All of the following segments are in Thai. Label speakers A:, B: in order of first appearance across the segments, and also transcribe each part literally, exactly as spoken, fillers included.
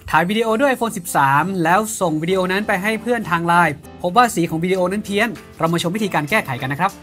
A: ถ่ายวิดีโอด้วย ไอโฟน สิบสาม แล้วส่งวิดีโอนั้นไปให้เพื่อนทางไลน์พบว่าสีของวิดีโอนั้นเพี้ยนเรามาชมวิธีการแก้ไขกันนะครับ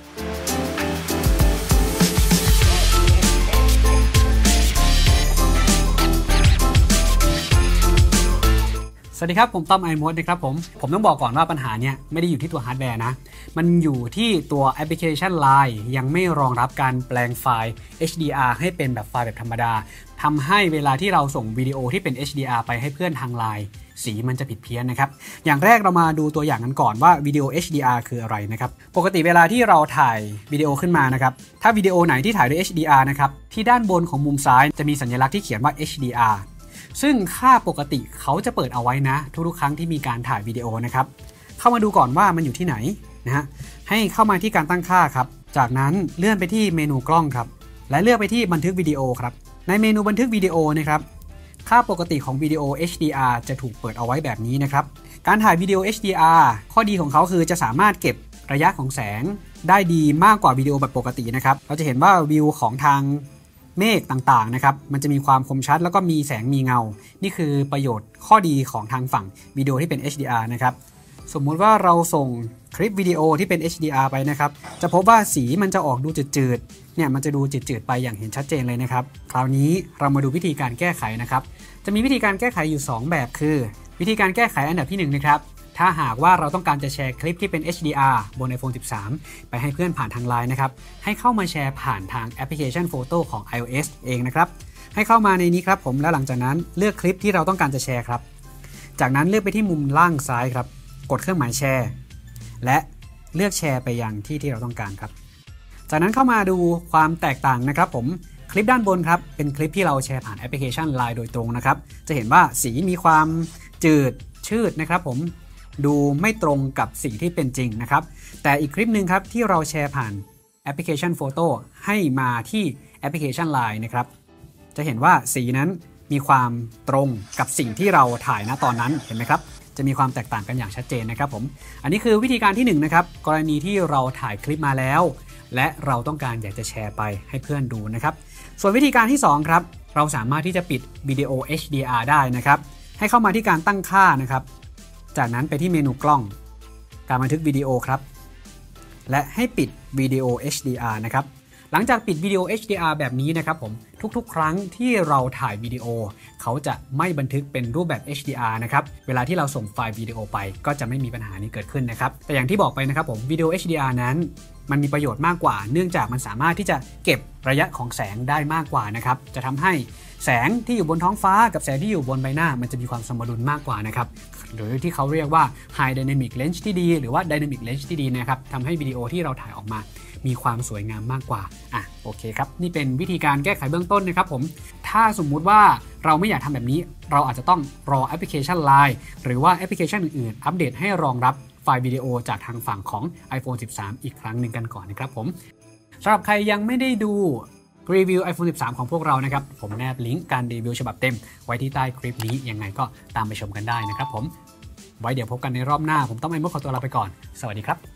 A: สวัสดีครับผมต้อมไอมดนะครับผมผมต้องบอกก่อนว่าปัญหาเนี้ยไม่ได้อยู่ที่ตัวฮาร์ดแวร์นะมันอยู่ที่ตัวแอปพลิเคชัน ไลน์ ยังไม่รองรับการแปลงไฟล์ เอช ดี อาร์ ให้เป็นแบบไฟล์แบบธรรมดาทำให้เวลาที่เราส่งวิดีโอที่เป็น เอช ดี อาร์ ไปให้เพื่อนทาง ไลน์ สีมันจะผิดเพี้ยนนะครับอย่างแรกเรามาดูตัวอย่างกันก่อนว่าวิดีโอ เอช ดี อาร์ คืออะไรนะครับปกติเวลาที่เราถ่ายวิดีโอขึ้นมานะครับถ้าวิดีโอไหนที่ถ่ายด้วย เอช ดี อาร์ นะครับที่ด้านบนของมุมซ้ายจะมีสัญลักษณ์ที่เขียนว่า เอช ดี อาร์ซึ่งค่าปกติเขาจะเปิดเอาไว้นะทุกๆครั้งที่มีการถ่ายวิดีโอนะครับเข้ามาดูก่อนว่ามันอยู่ที่ไหนนะฮะให้เข้ามาที่การตั้งค่าครับจากนั้นเลื่อนไปที่เมนูกล้องครับและเลือกไปที่บันทึกวิดีโอครับในเมนูบันทึกวิดีโอนะครับค่าปกติของวิดีโอ เอช ดี อาร์ จะถูกเปิดเอาไว้แบบนี้นะครับการถ่ายวิดีโอ เอช ดี อาร์ ข้อดีของเขาคือจะสามารถเก็บระยะของแสงได้ดีมากกว่าวิดีโอแบบปกตินะครับเราจะเห็นว่าวิวของทางเมฆต่างๆนะครับมันจะมีความคมชัดแล้วก็มีแสงมีเงานี่คือประโยชน์ข้อดีของทางฝั่งวิดีโอที่เป็น เอช ดี อาร์ นะครับสมมุติว่าเราส่งคลิปวิดีโอที่เป็น เอช ดี อาร์ ไปนะครับจะพบว่าสีมันจะออกดูจืดๆเนี่ยมันจะดูจืดๆไปอย่างเห็นชัดเจนเลยนะครับคราวนี้เรามาดูวิธีการแก้ไขนะครับจะมีวิธีการแก้ไขอยู่สองแบบคือวิธีการแก้ไขอันดับที่หนึ่งนะครับถ้าหากว่าเราต้องการจะแชร์คลิปที่เป็น เอช ดี อาร์ บน ไอโฟน สิบสาม ไปให้เพื่อนผ่านทาง ไลน์ นะครับให้เข้ามาแชร์ผ่านทางแอปพลิเคชันโฟโต้ของ iOS เองนะครับให้เข้ามาในนี้ครับผมแล้วหลังจากนั้นเลือกคลิปที่เราต้องการจะแชร์ครับจากนั้นเลือกไปที่มุมล่างซ้ายครับกดเครื่องหมายแชร์และเลือกแชร์ไปยังที่ที่เราต้องการครับจากนั้นเข้ามาดูความแตกต่างนะครับผมคลิปด้านบนครับเป็นคลิปที่เราแชร์ผ่านแอปพลิเคชัน ไลน์ โดยตรงนะครับจะเห็นว่าสีมีความจืดชืดนะครับผมดูไม่ตรงกับสิ่งที่เป็นจริงนะครับแต่อีกคลิปหนึ่งครับที่เราแชร์ผ่านแอปพลิเคชันโฟโต้ให้มาที่แอปพลิเคชัน ไลน์ นะครับจะเห็นว่าสีนั้นมีความตรงกับสิ่งที่เราถ่ายณตอนนั้นเห็นไหมครับจะมีความแตกต่างกันอย่างชัดเจนนะครับผมอันนี้คือวิธีการที่หนึ่งนะครับกรณีที่เราถ่ายคลิปมาแล้วและเราต้องการอยากจะแชร์ไปให้เพื่อนดูนะครับส่วนวิธีการที่สองครับเราสามารถที่จะปิดวิดีโอ เอช ดี อาร์ ได้นะครับให้เข้ามาที่การตั้งค่านะครับจากนั้นไปที่เมนูกล้องการบันทึกวิดีโอครับและให้ปิดวิดีโอ เอช ดี อาร์ นะครับหลังจากปิดวิดีโอ เอช ดี อาร์ แบบนี้นะครับผมทุกๆครั้งที่เราถ่ายวิดีโอเขาจะไม่บันทึกเป็นรูปแบบ เอช ดี อาร์ นะครับเวลาที่เราส่งไฟล์วิดีโอไปก็จะไม่มีปัญหานี้เกิดขึ้นนะครับแต่อย่างที่บอกไปนะครับผมวิดีโอ เอช ดี อาร์ นั้นมันมีประโยชน์มากกว่าเนื่องจากมันสามารถที่จะเก็บระยะของแสงได้มากกว่านะครับจะทำให้แสงที่อยู่บนท้องฟ้ากับแสงที่อยู่บนใบหน้ามันจะมีความสมดุลมากกว่านะครับหรือที่เขาเรียกว่า High Dynamic Range ที่ดีหรือว่า Dynamic Range ที่ดีนะครับทำให้วิดีโอที่เราถ่ายออกมามีความสวยงามมากกว่าอ่ะโอเคครับนี่เป็นวิธีการแก้ไขเบื้องต้นนะครับผมถ้าสมมุติว่าเราไม่อยากทำแบบนี้เราอาจจะต้องรอแอปพลิเคชัน ไลน์ หรือว่าแอปพลิเคชันอื่นๆอัปเดตให้รองรับไฟล์วิดีโอจากทางฝั่งของ ไอโฟน สิบสาม อีกครั้งหนึ่งกันก่อนนะครับผมสำหรับใครยังไม่ได้ดูรีวิว ไอโฟน สิบสาม ของพวกเรานะครับผมแนบลิงก์การรีวิวฉบับเต็มไว้ที่ใต้คลิปนี้ยังไงก็ตามไปชมกันได้นะครับผมไว้เดี๋ยวพบกันในรอบหน้าผมต้องไอ้มดขอตัวลาไปก่อนสวัสดีครับ